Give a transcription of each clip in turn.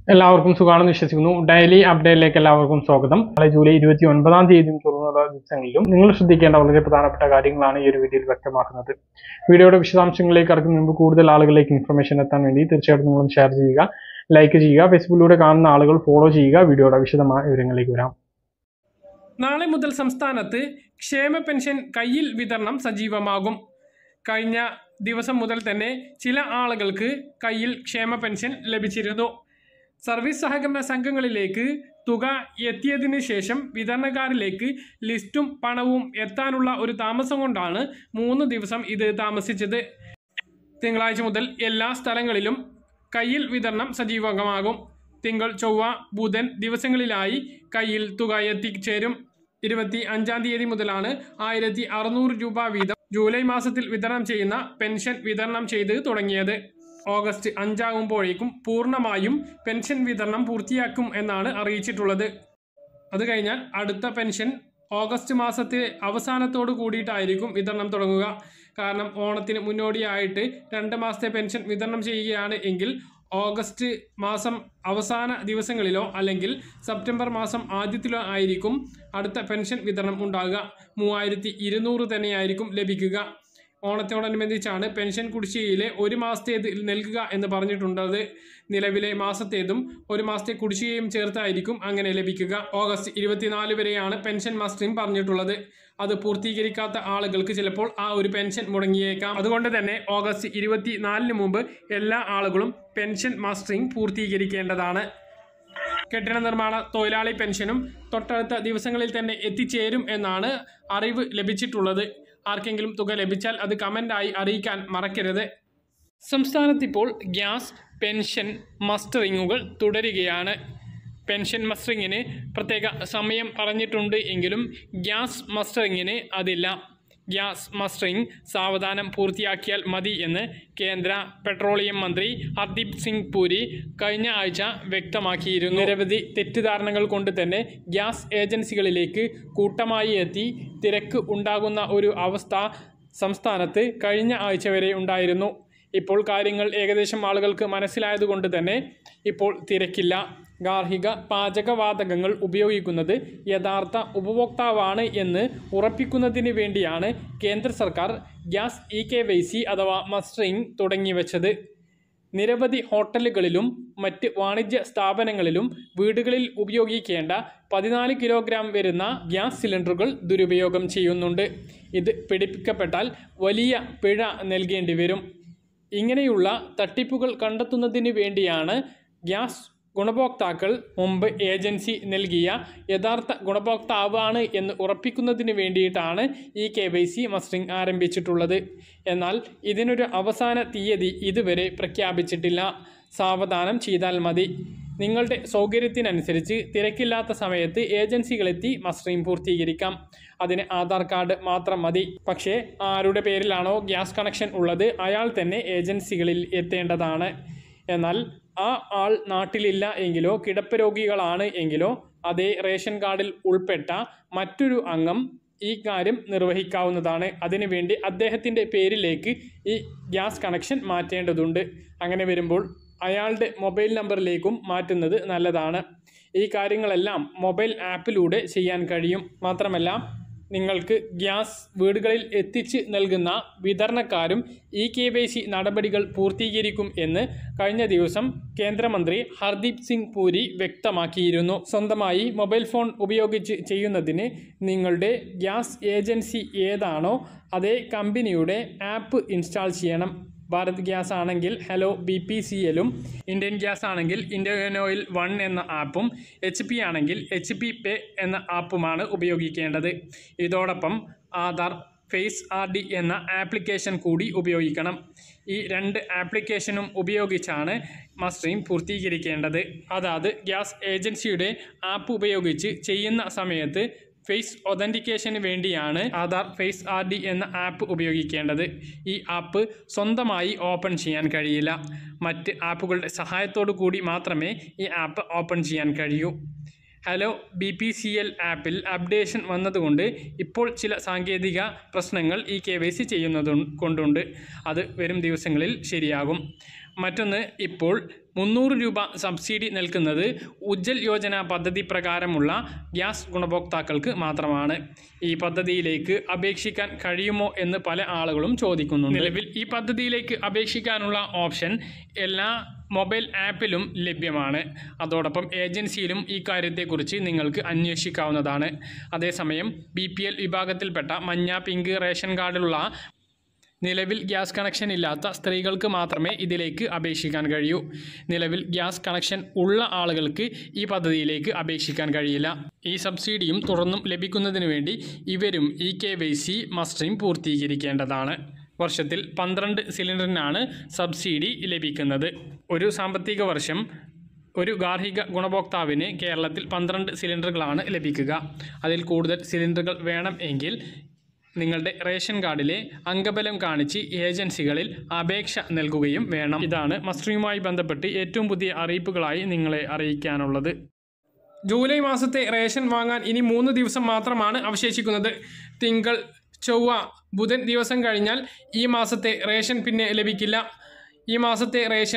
എല്ലാവർക്കും സുഖാണെന്ന് വിശ്വസിക്കുന്നു. ഡെയിലി അപ്ഡേറ്റിലേക്ക് എല്ലാവർക്കും സ്വാഗതം. നാളെ ജൂലൈ 29 തീയതിയും തുടർന്നുള്ള ദിവസങ്ങളിലും നിങ്ങൾ ശ്രദ്ധിക്കേണ്ട വളരെ പ്രധാനപ്പെട്ട കാര്യങ്ങളാണ് ഈ ഒരു വീഡിയോയിൽ വ്യക്തമാക്കുന്നത്. വീഡിയോയുടെ വിശദാംശങ്ങളിലേക്ക് കടക്കുന്നതിന് മുമ്പ് കൂടുതൽ ആളുകളിലേക്ക് ഇൻഫർമേഷൻ എത്താൻ വേണ്ടി തീർച്ചയായിട്ടും നിങ്ങളും ഷെയർ ചെയ്യുക, ലൈക്ക് ചെയ്യുക, ഫേസ്ബുക്കിലൂടെ കാണുന്ന ആളുകൾ ഫോളോ ചെയ്യുക. വീഡിയോയുടെ വിശദമായ വിവരങ്ങളിലേക്ക് വരാം. നാളെ മുതൽ സംസ്ഥാനത്ത് ക്ഷേമ പെൻഷൻ കയ്യിൽ വിതരണം സജീവമാകും. കഴിഞ്ഞ ദിവസം മുതൽ തന്നെ ചില ആളുകൾക്ക് കയ്യിൽ ക്ഷേമ പെൻഷൻ ലഭിച്ചിരുന്നു. സർവീസ് സഹകരണ സംഘങ്ങളിലേക്ക് തുക എത്തിയതിനു ശേഷം വിതരണക്കാരിലേക്ക് ലിസ്റ്റും പണവും എത്താനുള്ള ഒരു താമസം കൊണ്ടാണ് 3 ദിവസം ഇത് താമസിച്ചത്. തിങ്കളാഴ്ച മുതൽ എല്ലാ സ്ഥലങ്ങളിലും കയ്യിൽ വിതരണം സജീവമാകും. തിങ്കൾ, ചൊവ്വ, ബുധൻ ദിവസങ്ങളിലായി കയ്യിൽ തുക എത്തിച്ചേരും. 25-ാം തീയതി മുതലാണ് 1600 രൂപ വീതം ജൂലൈ മാസത്തിൽ വിതരണം ചെയ്യുന്ന പെൻഷൻ വിതരണം ചെയ്ത് തുടങ്ങിയത്. ഓഗസ്റ്റ് 5 ആകുമ്പോഴേക്കും പൂർണ്ണമായും പെൻഷൻ വിതരണം പൂർത്തിയാക്കും എന്നാണ് അറിയിച്ചിട്ടുള്ളത്. അത് കഴിഞ്ഞാൽ അടുത്ത പെൻഷൻ ഓഗസ്റ്റ് മാസത്തെ അവസാനത്തോടു കൂടിയിട്ടായിരിക്കും വിതരണം തുടങ്ങുക. കാരണം ഓണത്തിന് മുന്നോടിയായിട്ട് 2 മാസത്തെ പെൻഷൻ വിതരണം ചെയ്യുകയാണ് എങ്കിൽ ഓഗസ്റ്റ് മാസം അവസാന ദിവസങ്ങളിലോ അല്ലെങ്കിൽ സെപ്റ്റംബർ മാസം ആദ്യത്തിലോ ആയിരിക്കും അടുത്ത പെൻഷൻ വിതരണം ഉണ്ടാകുക. 3200 തന്നെയായിരിക്കും ലഭിക്കുക. ഓണത്തോടനുബന്ധിച്ചാണ് പെൻഷൻ കുടിശ്ശികയിലെ 1 മാസത്തേത് നൽകുക എന്ന് പറഞ്ഞിട്ടുള്ളത്. നിലവിലെ മാസത്തേതും 1 മാസത്തെ കുടിശ്ശികയും ചേർത്തായിരിക്കും അങ്ങനെ ലഭിക്കുക. ഓഗസ്റ്റ് 24 വരെയാണ് പെൻഷൻ മസ്റ്ററിംഗ് പറഞ്ഞിട്ടുള്ളത്. അത് പൂർത്തീകരിക്കാത്ത ആളുകൾക്ക് ചിലപ്പോൾ ആ ഒരു പെൻഷൻ മുടങ്ങിയേക്കാം. അതുകൊണ്ട് തന്നെ ഓഗസ്റ്റ് 24 മുമ്പ് എല്ലാ ആളുകളും പെൻഷൻ മസ്റ്ററിംഗ് പൂർത്തീകരിക്കേണ്ടതാണ്. കെട്ടിട നിർമ്മാണ തൊഴിലാളി പെൻഷനും തൊട്ടടുത്ത ദിവസങ്ങളിൽ തന്നെ എത്തിച്ചേരും എന്നാണ് അറിവ് ലഭിച്ചിട്ടുള്ളത്. ആർക്കെങ്കിലും തുക ലഭിച്ചാൽ അത് കമൻ്റായി അറിയിക്കാൻ മറക്കരുത്. സംസ്ഥാനത്തിപ്പോൾ ഗ്യാസ് പെൻഷൻ മസ്റ്ററിങ്ങുകൾ തുടരുകയാണ്. പെൻഷൻ മസ്റ്ററിങ്ങിന് പ്രത്യേക സമയം പറഞ്ഞിട്ടുണ്ട് എങ്കിലും ഗ്യാസ് മസ്റ്ററിങ്ങിന് അതില്ല. ഗ്യാസ് മസ്റ്ററിംഗ് സാവധാനം പൂർത്തിയാക്കിയാൽ മതി എന്ന് കേന്ദ്ര പെട്രോളിയം മന്ത്രി ഹർദീപ് സിംഗ് പുരി കഴിഞ്ഞ ആഴ്ച വ്യക്തമാക്കിയിരുന്നു. നിരവധി തെറ്റിദ്ധാരണകൾ കൊണ്ട് തന്നെ ഗ്യാസ് ഏജൻസികളിലേക്ക് കൂട്ടമായി എത്തി തിരക്ക് ഉണ്ടാകുന്ന ഒരു അവസ്ഥ സംസ്ഥാനത്ത് കഴിഞ്ഞ ആഴ്ച വരെ ഉണ്ടായിരുന്നു. ഇപ്പോൾ കാര്യങ്ങൾ ഏകദേശം ആളുകൾക്ക് മനസ്സിലായതുകൊണ്ട് തന്നെ ഇപ്പോൾ തിരക്കില്ല. ഗാർഹിക പാചകവാതകങ്ങൾ ഉപയോഗിക്കുന്നത് യഥാർത്ഥ ഉപഭോക്താവാണ് എന്ന് ഉറപ്പിക്കുന്നതിന് വേണ്ടിയാണ് കേന്ദ്ര സർക്കാർ ഗ്യാസ് EKYC അഥവാ മസ്റ്ററിംഗ് തുടങ്ങിവെച്ചത്. നിരവധി ഹോട്ടലുകളിലും മറ്റ് വാണിജ്യ സ്ഥാപനങ്ങളിലും വീടുകളിൽ ഉപയോഗിക്കേണ്ട 14 കിലോഗ്രാം വരുന്ന ഗ്യാസ് സിലിണ്ടറുകൾ ദുരുപയോഗം ചെയ്യുന്നുണ്ട്. ഇത് പിടിക്കപ്പെട്ടാൽ വലിയ പിഴ നൽകേണ്ടി വരും. ഇങ്ങനെയുള്ള തട്ടിപ്പുകൾ കണ്ടെത്തുന്നതിന് വേണ്ടിയാണ് ഗ്യാസ് ഗുണഭോക്താക്കൾ മുമ്പ് ഏജൻസി നൽകിയ യഥാർത്ഥ ഗുണഭോക്താവാണ് എന്ന് ഉറപ്പിക്കുന്നതിന് വേണ്ടിയിട്ടാണ് EKYC മസ്റ്ററിംഗ് ആരംഭിച്ചിട്ടുള്ളത്. എന്നാൽ ഇതിനൊരു അവസാന തീയതി ഇതുവരെ പ്രഖ്യാപിച്ചിട്ടില്ല. സാവധാനം ചെയ്താൽ മതി. നിങ്ങളുടെ സൗകര്യത്തിനനുസരിച്ച് തിരക്കില്ലാത്ത സമയത്ത് ഏജൻസികളെത്തി മസ്റ്ററിംഗ് പൂർത്തീകരിക്കാം. അതിന് ആധാർ കാർഡ് മാത്രം മതി. പക്ഷേ ആരുടെ പേരിലാണോ ഗ്യാസ് കണക്ഷൻ ഉള്ളത് അയാൾ തന്നെ ഏജൻസികളിൽ എത്തേണ്ടതാണ്. എന്നാൽ ആ ആൾ നാട്ടിലില്ല എങ്കിലോ കിടപ്പ് രോഗികളാണ് എങ്കിലോ അതേ റേഷൻ കാർഡിൽ ഉൾപ്പെട്ട മറ്റൊരു അംഗം ഈ കാര്യം നിർവഹിക്കാവുന്നതാണ്. അതിനുവേണ്ടി അദ്ദേഹത്തിൻ്റെ പേരിലേക്ക് ഈ ഗ്യാസ് കണക്ഷൻ മാറ്റേണ്ടതുണ്ട്. അങ്ങനെ വരുമ്പോൾ അയാളുടെ മൊബൈൽ നമ്പറിലേക്കും മാറ്റുന്നത് നല്ലതാണ്. ഈ കാര്യങ്ങളെല്ലാം മൊബൈൽ ആപ്പിലൂടെ ചെയ്യാൻ കഴിയും. മാത്രമല്ല നിങ്ങൾക്ക് ഗ്യാസ് വീടുകളിൽ എത്തിച്ച് നൽകുന്ന വിതരണക്കാരും EKYC നടപടികൾ പൂർത്തീകരിക്കും എന്ന് കഴിഞ്ഞ ദിവസം കേന്ദ്രമന്ത്രി ഹർദീപ് സിംഗ് പുരി വ്യക്തമാക്കിയിരുന്നു. സ്വന്തമായി മൊബൈൽ ഫോൺ ഉപയോഗിച്ച് ചെയ്യുന്നതിന് നിങ്ങളുടെ ഗ്യാസ് ഏജൻസി ഏതാണോ അതേ കമ്പനിയുടെ ആപ്പ് ഇൻസ്റ്റാൾ ചെയ്യണം. ഭാരത് ഗ്യാസ് ആണെങ്കിൽ ഹലോ BPCLും, ഇന്ത്യൻ ഗ്യാസ് ആണെങ്കിൽ ഇന്ത്യൻ ഓയിൽ 1 എന്ന ആപ്പും, HP ആണെങ്കിൽ HP പേ എന്ന ആപ്പുമാണ് ഉപയോഗിക്കേണ്ടത്. ഇതോടൊപ്പം ആധാർ ഫേസ് ID എന്ന ആപ്ലിക്കേഷൻ കൂടി ഉപയോഗിക്കണം. ഈ 2 ആപ്ലിക്കേഷനും ഉപയോഗിച്ചാണ് മസ്റ്ററിംഗ് പൂർത്തീകരിക്കേണ്ടത്. അതായത് ഗ്യാസ് ഏജൻസിയുടെ ആപ്പ് ഉപയോഗിച്ച് ചെയ്യുന്ന സമയത്ത് ഫേസ് ഒതൻറ്റിക്കേഷന് വേണ്ടിയാണ് ആധാർ ഫേസ് ID എന്ന ആപ്പ് ഉപയോഗിക്കേണ്ടത്. ഈ ആപ്പ് സ്വന്തമായി ഓപ്പൺ ചെയ്യാൻ കഴിയില്ല. മറ്റ് ആപ്പുകളുടെ സഹായത്തോടു കൂടി മാത്രമേ ഈ ആപ്പ് ഓപ്പൺ ചെയ്യാൻ കഴിയൂ. ഹലോ BPCL ആപ്പിൽ അപ്ഡേഷൻ വന്നതുകൊണ്ട് ഇപ്പോൾ ചില സാങ്കേതിക പ്രശ്നങ്ങൾ EKYC ചെയ്യുന്നത് കൊണ്ടുണ്ട്. അത് വരും ദിവസങ്ങളിൽ ശരിയാകും. മറ്റൊന്ന്, ഇപ്പോൾ 300 രൂപ സബ്സിഡി നൽകുന്നത് ഉജ്ജൽ യോജന പദ്ധതി പ്രകാരമുള്ള ഗ്യാസ് ഗുണഭോക്താക്കൾക്ക് മാത്രമാണ്. ഈ പദ്ധതിയിലേക്ക് അപേക്ഷിക്കാൻ കഴിയുമോ എന്ന് പല ആളുകളും ചോദിക്കുന്നുണ്ട്. നിലവിൽ ഈ പദ്ധതിയിലേക്ക് അപേക്ഷിക്കാനുള്ള ഓപ്ഷൻ എല്ലാ മൊബൈൽ ആപ്പിലും ലഭ്യമാണ്. അതോടൊപ്പം ഏജൻസിയിലും ഈ കാര്യത്തെക്കുറിച്ച് നിങ്ങൾക്ക് അന്വേഷിക്കാവുന്നതാണ്. അതേസമയം BPL വിഭാഗത്തിൽപ്പെട്ട മഞ്ഞ, പിങ്ക് റേഷൻ കാർഡിലുള്ള നിലവിൽ ഗ്യാസ് കണക്ഷൻ ഇല്ലാത്ത സ്ത്രീകൾക്ക് മാത്രമേ ഇതിലേക്ക് അപേക്ഷിക്കാൻ കഴിയൂ. നിലവിൽ ഗ്യാസ് കണക്ഷൻ ഉള്ള ആളുകൾക്ക് ഈ പദ്ധതിയിലേക്ക് അപേക്ഷിക്കാൻ കഴിയില്ല. ഈ സബ്സിഡിയും തുടർന്നും ലഭിക്കുന്നതിന് വേണ്ടി ഇവരും ഈ KYC മസ്റ്റിംഗ് പൂർത്തീകരിക്കേണ്ടതാണ്. വർഷത്തിൽ 12 സിലിണ്ടറിനാണ് സബ്സിഡി ലഭിക്കുന്നത്. ഒരു സാമ്പത്തിക വർഷം ഒരു ഗാർഹിക ഗുണഭോക്താവിന് കേരളത്തിൽ 12 സിലിണ്ടറുകളാണ് ലഭിക്കുക. അതിൽ കൂടുതൽ സിലിണ്ടറുകൾ വേണം എങ്കിൽ നിങ്ങളുടെ റേഷൻ കാർഡിലെ അംഗബലം കാണിച്ച് ഏജൻസികളിൽ അപേക്ഷ നൽകുകയും വേണം. ഇതാണ് മസ്റ്ററിങ്ങുമായി ബന്ധപ്പെട്ട് ഏറ്റവും പുതിയ അറിയിപ്പുകളായി നിങ്ങളെ അറിയിക്കാനുള്ളത്. ജൂലൈ മാസത്തെ റേഷൻ വാങ്ങാൻ ഇനി 3 ദിവസം മാത്രമാണ് അവശേഷിക്കുന്നത്. തിങ്കൾ, ചൊവ്വ, ബുധൻ ദിവസം കഴിഞ്ഞാൽ ഈ മാസത്തെ റേഷൻ പിന്നെ ലഭിക്കില്ല. ഈ മാസത്തെ റേഷൻ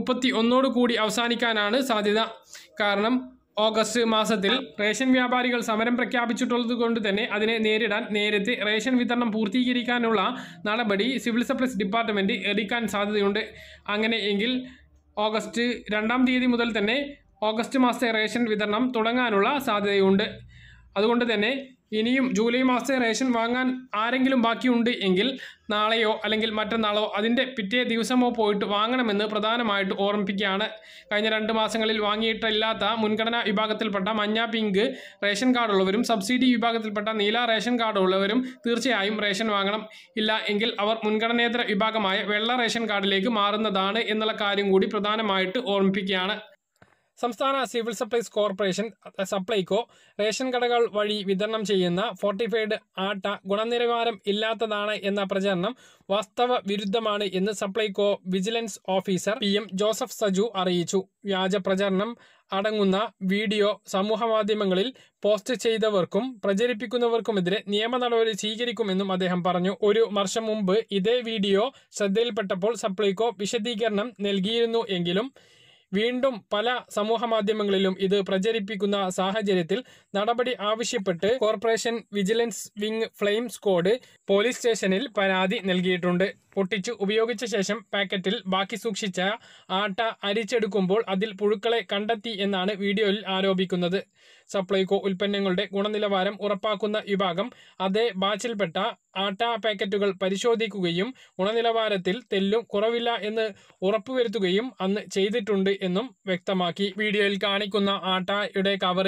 31 കൂടി അവസാനിക്കാനാണ് സാധ്യത. കാരണം ഓഗസ്റ്റ് മാസത്തിൽ റേഷൻ വ്യാപാരികൾ സമരം പ്രഖ്യാപിച്ചിട്ടുള്ളത് കൊണ്ട് തന്നെ അതിനെ നേരിടാൻ നേരത്തെ റേഷൻ വിതരണം പൂർത്തീകരിക്കാനുള്ള നടപടി സിവിൽ സപ്ലൈസ് ഡിപ്പാർട്ട്മെൻറ്റ് എടുക്കാൻ സാധ്യതയുണ്ട്. അങ്ങനെയെങ്കിൽ ഓഗസ്റ്റ് 2-ാം തീയതി മുതൽ തന്നെ ഓഗസ്റ്റ് മാസത്തെ റേഷൻ വിതരണം തുടങ്ങാനുള്ള സാധ്യതയുണ്ട്. അതുകൊണ്ട് തന്നെ ഇനിയും ജൂലൈ മാസത്തെ റേഷൻ വാങ്ങാൻ ആരെങ്കിലും ബാക്കിയുണ്ട് എങ്കിൽ നാളെയോ അല്ലെങ്കിൽ മറ്റന്നാളോ അതിൻ്റെ പിറ്റേ ദിവസമോ പോയിട്ട് വാങ്ങണമെന്ന് പ്രധാനമായിട്ട് ഓർമ്മിപ്പിക്കുകയാണ്. കഴിഞ്ഞ 2 മാസങ്ങളിൽ വാങ്ങിയിട്ടില്ലാത്ത മുൻഗണനാ വിഭാഗത്തിൽപ്പെട്ട മഞ്ഞ, പിങ്ക് റേഷൻ കാർഡുള്ളവരും സബ്സിഡി വിഭാഗത്തിൽപ്പെട്ട നീല റേഷൻ കാർഡുള്ളവരും തീർച്ചയായും റേഷൻ വാങ്ങണം. ഇല്ല എങ്കിൽ അവർ മുൻഗണനേതര വിഭാഗമായ വെള്ള റേഷൻ കാർഡിലേക്ക് മാറുന്നതാണ് എന്നുള്ള കാര്യം കൂടി പ്രധാനമായിട്ട് ഓർമ്മിപ്പിക്കുകയാണ്. സംസ്ഥാന civil supplies corporation Supplyco ration കടകൾ വഴി വിതരണം ചെയ്യുന്ന ഫോർട്ടിഫൈഡ് ആട്ട ഗുണനിലവാരം ഇല്ലാത്തതാണ് എന്ന പ്രചരണം വാസ്തവ വിരുദ്ധമാണ് എന്ന് Supplyco vigilance officer PM Joseph Saju അറിയിച്ചു. വ്യാജ പ്രചരണം അടങ്ങുന്ന വീഡിയോ സമൂഹമാധ്യമങ്ങളിൽ പോസ്റ്റ് ചെയ്തവർക്കും പ്രചരിപ്പിക്കുന്നവർക്കുമെതിരെ നിയമ നടപടി സ്വീകരിക്കുമെന്നും അദ്ദേഹം പറഞ്ഞു. 1 വർഷം മുമ്പ് ഇതേ വീഡിയോ ശ്രദ്ധയിൽപ്പെട്ടപ്പോൾ സപ്ലൈകോ വിശദീകരണം നൽകിയിരുന്നു എങ്കിലും വീണ്ടും പല സമൂഹമാധ്യമങ്ങളിലും ഇത് പ്രചരിപ്പിക്കുന്ന സാഹചര്യത്തിൽ നടപടി ആവശ്യപ്പെട്ട് corporation vigilance wing flame squad police സ്റ്റേഷനിൽ പരാതി നൽകിയിട്ടുണ്ട്. പൊട്ടിച്ചു ഉപയോഗിച്ച ശേഷം പാക്കറ്റിൽ ബാക്കി സൂക്ഷിച്ച ആട്ട അരിച്ചെടുക്കുമ്പോൾ അതിൽ പുഴുക്കളെ കണ്ടെത്തി എന്നാണ് വീഡിയോയിൽ ആരോപിക്കുന്നത്. സപ്ലൈകോ ഉൽപ്പന്നങ്ങളുടെ ഗുണനിലവാരം ഉറപ്പാക്കുന്ന വിഭാഗം അതേ ബാച്ചിൽപ്പെട്ട ആട്ട പാക്കറ്റുകൾ പരിശോധിക്കുകയും ഗുണനിലവാരത്തിൽ തെല്ലും കുറവില്ല എന്ന് ഉറപ്പുവരുത്തുകയും അന്ന് ചെയ്തിട്ടുണ്ട് എന്നും വ്യക്തമാക്കി. വീഡിയോയിൽ കാണിക്കുന്ന ആട്ടയുടെ കവർ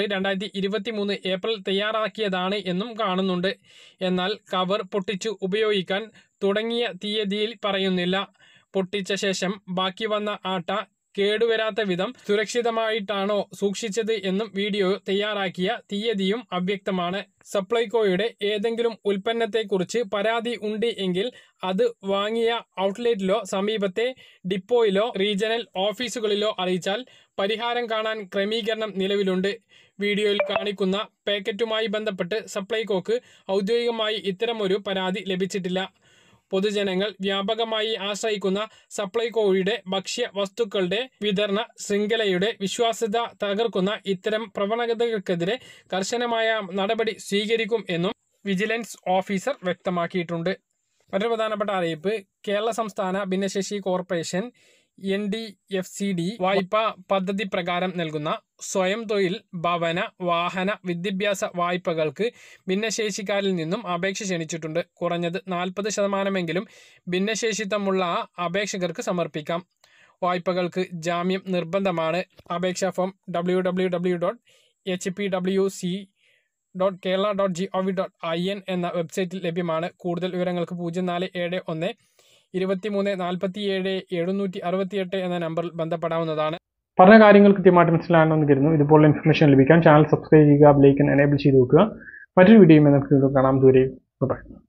2023 ഏപ്രിൽ തയ്യാറാക്കിയതാണ് എന്നും കാണുന്നുണ്ട്. എന്നാൽ കവർ പൊട്ടിച്ചു ഉപയോഗിക്കാൻ തുടങ്ങിയ തീയതിയിൽ പറയുന്നില്ല. പൊട്ടിച്ച ശേഷം ബാക്കി വന്ന ആട്ട കേടുവരാത്ത വിധം സുരക്ഷിതമായിട്ടാണോ സൂക്ഷിച്ചത് എന്നും വീഡിയോ തയ്യാറാക്കിയ തീയതിയും അവ്യക്തമാണ്. സപ്ലൈകോയുടെ ഏതെങ്കിലും ഉൽപ്പന്നത്തെക്കുറിച്ച് പരാതി ഉണ്ട് എങ്കിൽ അത് വാങ്ങിയ ഔട്ട്ലെറ്റിലോ സമീപത്തെ ഡിപ്പോയിലോ റീജിയണൽ ഓഫീസുകളിലോ അറിയിച്ചാൽ പരിഹാരം കാണാൻ ക്രമീകരണം നിലവിലുണ്ട്. വീഡിയോയിൽ കാണിക്കുന്ന പാക്കറ്റുമായി ബന്ധപ്പെട്ട് സപ്ലൈകോക്ക് ഔദ്യോഗികമായി ഇത്തരമൊരു പരാതി ലഭിച്ചിട്ടില്ല. പൊതുജനങ്ങൾ വ്യാപകമായി ആശ്രയിക്കുന്ന സപ്ലൈകോയുടെ ഭക്ഷ്യ വസ്തുക്കളുടെ വിതരണ ശൃംഖലയുടെ വിശ്വാസ്യത തകർക്കുന്ന ഇത്തരം പ്രവണതകൾക്കെതിരെ കർശനമായ നടപടി സ്വീകരിക്കും എന്നും വിജിലൻസ് ഓഫീസർ വ്യക്തമാക്കിയിട്ടുണ്ട്. മറ്റൊരു പ്രധാനപ്പെട്ട അറിയിപ്പ്, കേരള സംസ്ഥാന ഭിന്നശേഷി കോർപ്പറേഷൻ NDFCD വായ്പാ പദ്ധതി പ്രകാരം നൽകുന്ന സ്വയം തൊഴിൽ, ഭവന, വാഹന, വിദ്യാഭ്യാസ വായ്പകൾക്ക് ഭിന്നശേഷിക്കാരിൽ നിന്നും അപേക്ഷ ക്ഷണിച്ചിട്ടുണ്ട്. കുറഞ്ഞത് 40% ഭിന്നശേഷിത്വമുള്ള അപേക്ഷകർക്ക് സമർപ്പിക്കാം. വായ്പകൾക്ക് ജാമ്യം നിർബന്ധമാണ്. അപേക്ഷാ ഫോം www.hpwc.kerala.gov.in എന്ന വെബ്സൈറ്റിൽ ലഭ്യമാണ്. കൂടുതൽ വിവരങ്ങൾക്ക് 0471 23 47 768 എന്ന നമ്പറിൽ ബന്ധപ്പെടാവുന്നതാണ്. പറഞ്ഞ കാര്യങ്ങൾ കൃത്യമായിട്ട് മനസ്സിലാണെന്ന് കരുതുന്നു. ഇതുപോലുള്ള ഇൻഫർമേഷൻ ലഭിക്കാൻ ചാനൽ സബ്സ്ക്രൈബ് ചെയ്യുക, ബെൽ ഐക്കൺ എനേബിൾ ചെയ്ത് വെക്കുക. മറ്റൊരു വീഡിയോയുമായി നമുക്ക് കാണാം. ദൂരെ ബൈ.